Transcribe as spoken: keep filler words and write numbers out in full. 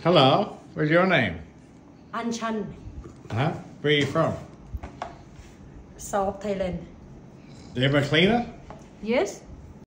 Hello, what's your name? Anchan, Huh? Where are you from? South Thailand. Do you have a cleaner? Yes.